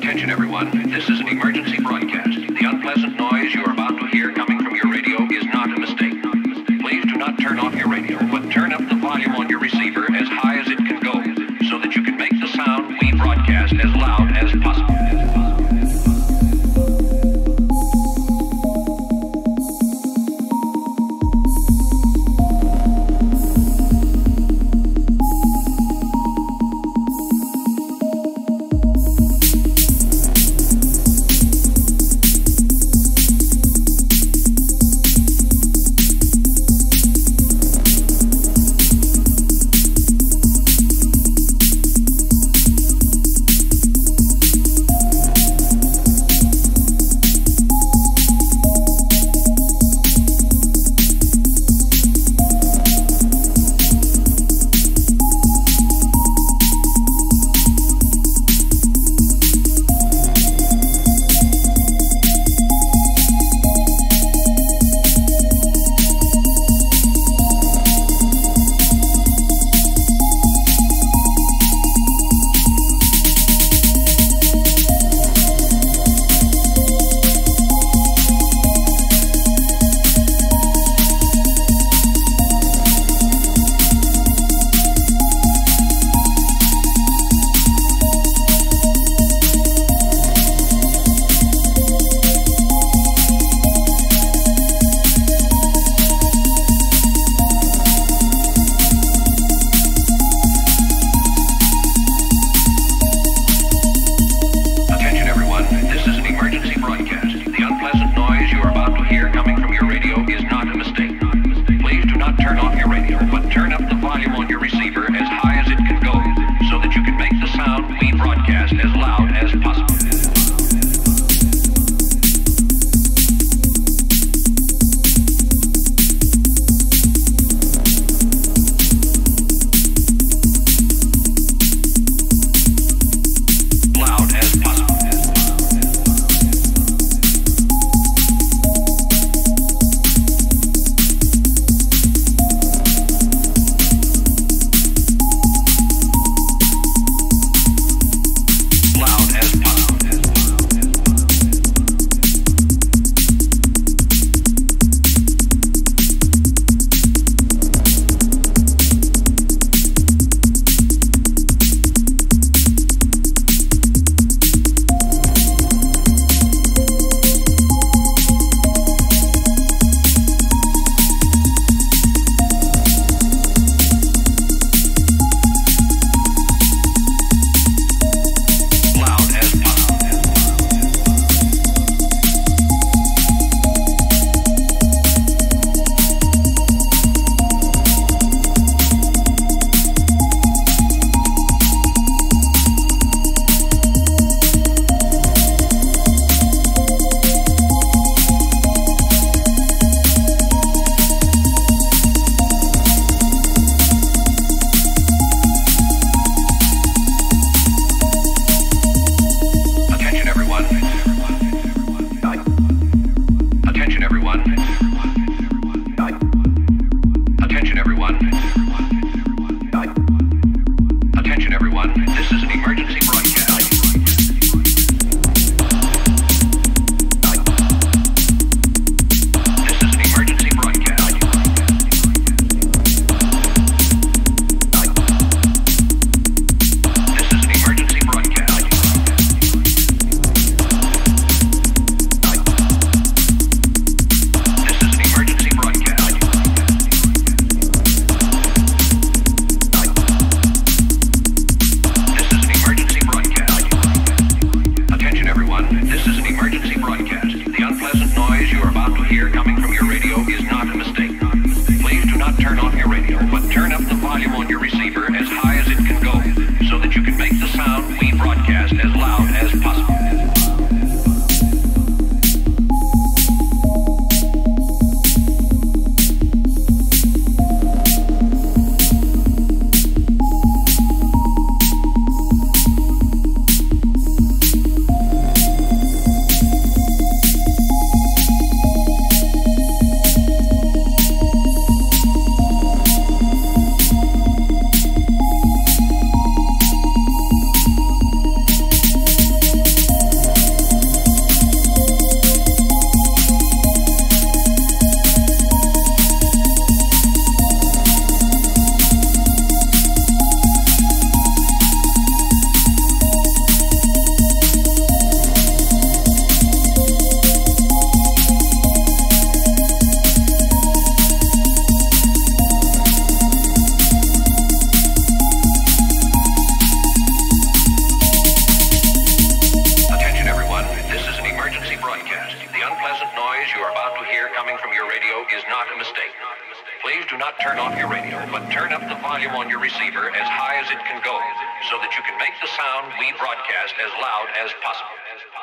Attention everyone, this is an emergency broadcast. The unpleasant noise you are about to hear coming from your radio is not a mistake. Please do not turn off your radio, but turn up the volume on your receiver as high as it can go, so that you can make the sound we broadcast as loud as possible. not turn off your radio, but turn up the volume on your receiver as high as it can go, so that you can make the sound we broadcast as loud as possible.